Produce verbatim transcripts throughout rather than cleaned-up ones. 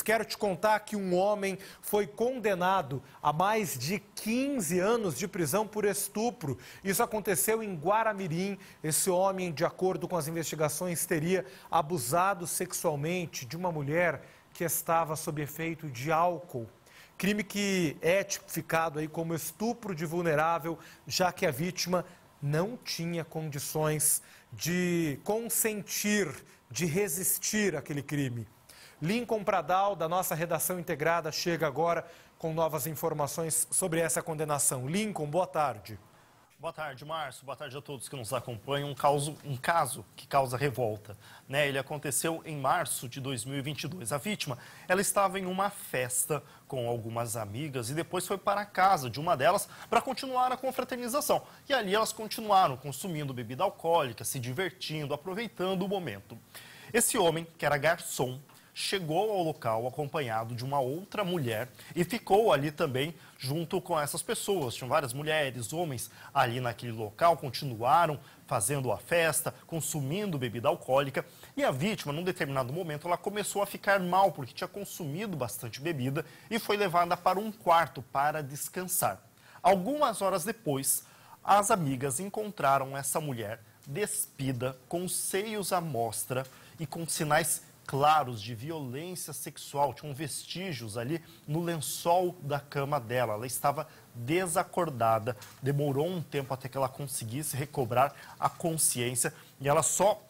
Quero te contar que um homem foi condenado a mais de quinze anos de prisão por estupro. Isso aconteceu em Guaramirim. Esse homem, de acordo com as investigações, teria abusado sexualmente de uma mulher que estava sob efeito de álcool. Crime que é tipificado aí como estupro de vulnerável, já que a vítima não tinha condições de consentir, de resistir àquele crime. Lincoln Pradal, da nossa redação integrada, chega agora com novas informações sobre essa condenação. Lincoln, boa tarde. Boa tarde, Márcio. Boa tarde a todos que nos acompanham. Um caso, um caso que causa revolta, né? Ele aconteceu em março de dois mil e vinte e dois. A vítima, ela estava em uma festa com algumas amigas e depois foi para a casa de uma delas para continuar a confraternização. E ali elas continuaram consumindo bebida alcoólica, se divertindo, aproveitando o momento. Esse homem, que era garçom, chegou ao local acompanhado de uma outra mulher e ficou ali também junto com essas pessoas. Tinham várias mulheres, homens ali naquele local, continuaram fazendo a festa, consumindo bebida alcoólica. E a vítima, num determinado momento, ela começou a ficar mal porque tinha consumido bastante bebida e foi levada para um quarto para descansar. Algumas horas depois, as amigas encontraram essa mulher despida, com os seios à mostra e com sinais claros de violência sexual. Tinham vestígios ali no lençol da cama dela. Ela estava desacordada, demorou um tempo até que ela conseguisse recobrar a consciência e ela só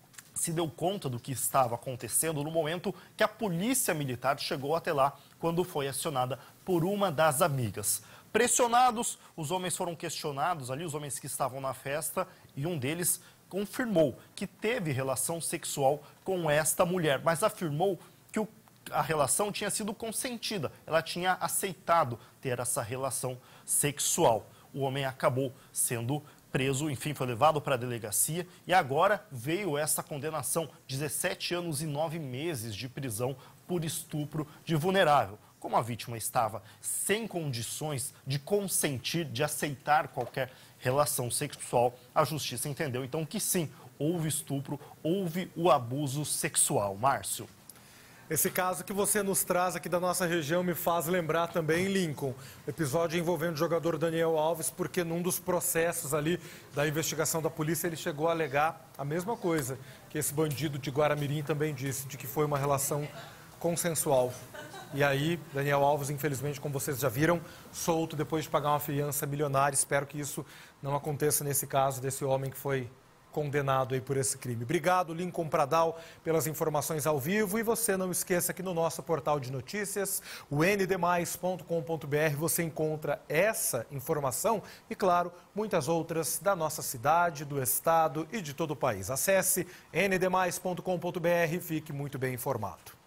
se deu conta do que estava acontecendo no momento que a polícia militar chegou até lá, quando foi acionada por uma das amigas. Pressionados, os homens foram questionados ali, os homens que estavam na festa, e um deles confirmou que teve relação sexual com esta mulher, mas afirmou que o, a relação tinha sido consentida, ela tinha aceitado ter essa relação sexual. O homem acabou sendo preso, enfim, foi levado para a delegacia e agora veio essa condenação, dezessete anos e nove meses de prisão por estupro de vulnerável. Como a vítima estava sem condições de consentir, de aceitar qualquer relação sexual, a justiça entendeu então que sim, houve estupro, houve o abuso sexual. Márcio. Esse caso que você nos traz aqui da nossa região me faz lembrar também, Lincoln, episódio envolvendo o jogador Daniel Alves, porque num dos processos ali da investigação da polícia ele chegou a alegar a mesma coisa que esse bandido de Guaramirim também disse, de que foi uma relação consensual. E aí, Daniel Alves, infelizmente, como vocês já viram, solto depois de pagar uma fiança milionária. Espero que isso não aconteça nesse caso desse homem que foi condenado aí por esse crime. Obrigado, Lincoln Pradal, pelas informações ao vivo. E você não esqueça que no nosso portal de notícias, o n d mais ponto com ponto b r, você encontra essa informação e, claro, muitas outras da nossa cidade, do estado e de todo o país. Acesse n d mais ponto com ponto b r e fique muito bem informado.